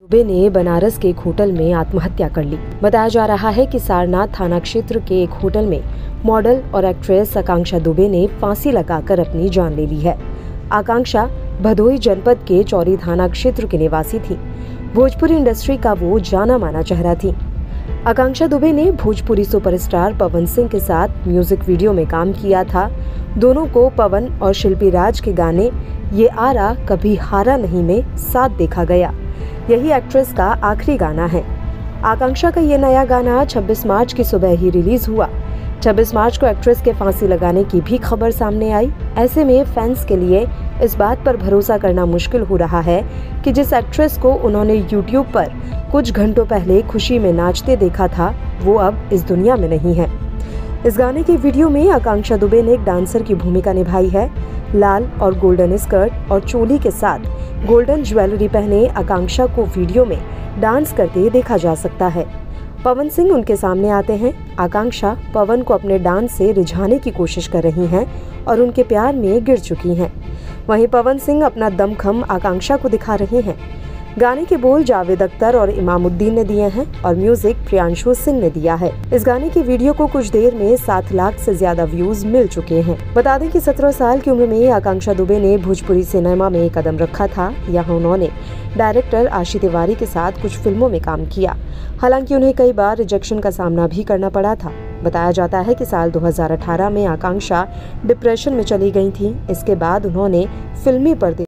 दुबे ने बनारस के एक होटल में आत्महत्या कर ली। बताया जा रहा है कि सारनाथ थाना क्षेत्र के एक होटल में मॉडल और एक्ट्रेस आकांक्षा दुबे ने फांसी लगाकर अपनी जान ले ली है। आकांक्षा भदोही जनपद के चौरी थाना क्षेत्र की निवासी थी। भोजपुरी इंडस्ट्री का वो जाना माना चेहरा थी। आकांक्षा दुबे ने भोजपुरी सुपरस्टार पवन सिंह के साथ म्यूजिक वीडियो में काम किया था। दोनों को पवन और शिल्पी राज के गाने ये आरा कभी हारा नहीं में साथ देखा गया। यही एक्ट्रेस का आखिरी गाना है। आकांक्षा का ये नया गाना 26 मार्च की सुबह ही रिलीज हुआ। 26 मार्च को एक्ट्रेस के फांसी लगाने की भी खबर सामने आई। ऐसे में फैंस के लिए इस बात पर भरोसा करना मुश्किल हो रहा है कि जिस एक्ट्रेस को उन्होंने यूट्यूब पर कुछ घंटों पहले खुशी में नाचते देखा था, वो अब इस दुनिया में नहीं है। इस गाने के वीडियो में आकांक्षा दुबे ने एक डांसर की भूमिका निभाई है। लाल और गोल्डन स्कर्ट और चोली के साथ गोल्डन ज्वेलरी पहने आकांक्षा को वीडियो में डांस करते देखा जा सकता है। पवन सिंह उनके सामने आते हैं। आकांक्षा पवन को अपने डांस से रिझाने की कोशिश कर रही हैं और उनके प्यार में गिर चुकी हैं। वहीं पवन सिंह अपना दमखम आकांक्षा को दिखा रहे हैं। गाने के बोल जावेद अख्तर और इमामुद्दीन ने दिए हैं और म्यूजिक प्रियांशु सिंह ने दिया है। इस गाने की वीडियो को कुछ देर में 7 लाख से ज्यादा व्यूज मिल चुके हैं। बता दें कि 17 साल की उम्र में आकांक्षा दुबे ने भोजपुरी सिनेमा में कदम रखा था। यहाँ उन्होंने डायरेक्टर आशी तिवारी के साथ कुछ फिल्मों में काम किया। हालांकि उन्हें कई बार रिजेक्शन का सामना भी करना पड़ा था। बताया जाता है कि साल 2018 में आकांक्षा डिप्रेशन में चली गई थी। इसके बाद उन्होंने फिल्मी पर्दे